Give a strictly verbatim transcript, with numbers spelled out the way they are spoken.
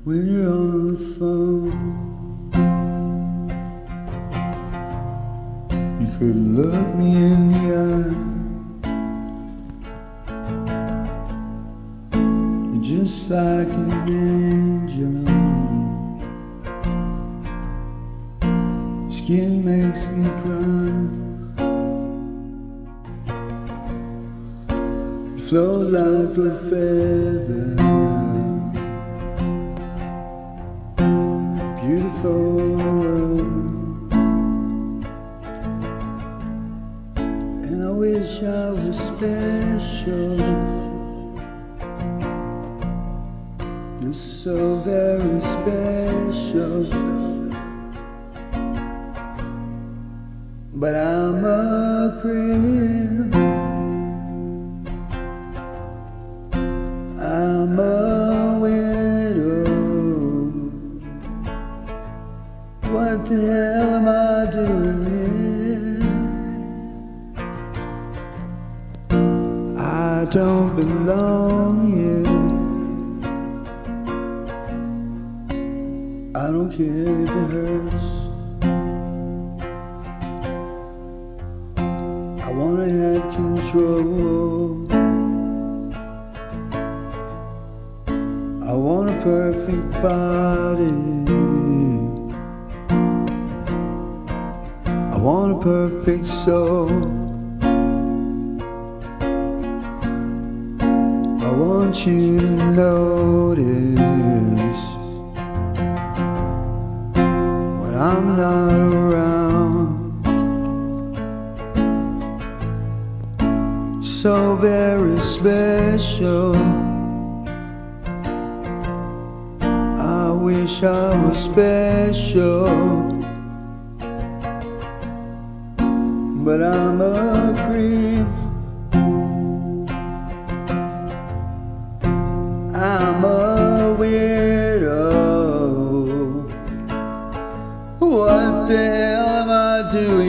when you're on the phone. You couldn't look me in the eye. You're just like an angel. Skin makes me cry. You float like a feather. Beautiful world. And I wish I was special. You're so very special. But I'm a creep. I'm a widow. What the hell am I doing here? I don't belong here. I don't care if it hurts. I wanna have control. I want a perfect body. I want a perfect soul. I want you to notice when I'm not around. So very special. I wish I was special, but I'm a creep. I'm a weirdo. What the hell am I doing?